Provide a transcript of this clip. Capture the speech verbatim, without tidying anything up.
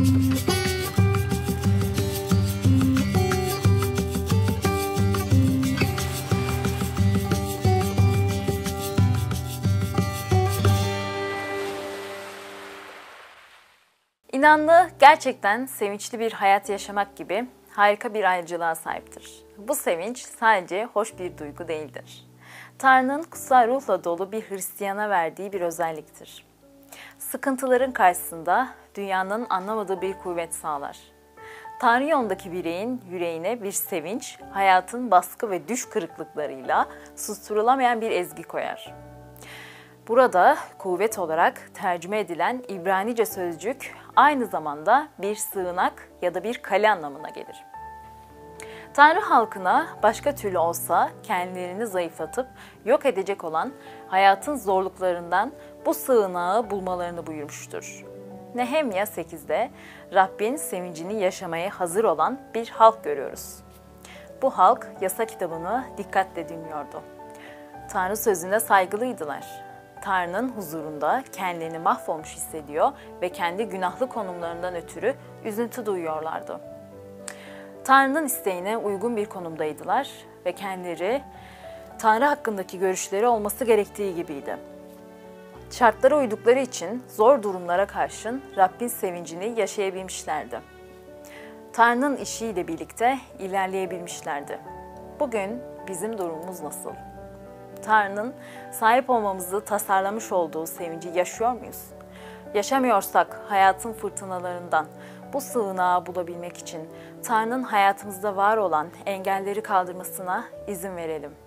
İnanlı gerçekten sevinçli bir hayat yaşamak gibi harika bir ayrıcalığa sahiptir. Bu sevinç sadece hoş bir duygu değildir. Tanrı'nın kutsal ruhla dolu bir Hristiyana verdiği bir özelliktir. Sıkıntıların karşısında dünyanın anlamadığı bir kuvvet sağlar. Tanrı yolundaki bireyin yüreğine bir sevinç, hayatın baskı ve düş kırıklıklarıyla susturulamayan bir ezgi koyar. Burada kuvvet olarak tercüme edilen İbranice sözcük aynı zamanda bir sığınak ya da bir kale anlamına gelir. Tanrı halkına başka türlü olsa kendilerini zayıflatıp yok edecek olan hayatın zorluklarından bu sığınağı bulmalarını buyurmuştur. Nehemya sekizde Rabbin sevincini yaşamaya hazır olan bir halk görüyoruz. Bu halk yasa kitabını dikkatle dinliyordu. Tanrı sözüne saygılıydılar. Tanrı'nın huzurunda kendilerini mahvolmuş hissediyor ve kendi günahlı konumlarından ötürü üzüntü duyuyorlardı. Tanrı'nın isteğine uygun bir konumdaydılar ve kendileri Tanrı hakkındaki görüşleri olması gerektiği gibiydi. Şartlara uydukları için zor durumlara karşın Rabbin sevincini yaşayabilmişlerdi. Tanrı'nın işiyle birlikte ilerleyebilmişlerdi. Bugün bizim durumumuz nasıl? Tanrı'nın sahip olmamızı tasarlamış olduğu sevinci yaşıyor muyuz? Yaşamıyorsak hayatın fırtınalarından bu sığınağı bulabilmek için Tanrı'nın hayatımızda var olan engelleri kaldırmasına izin verelim.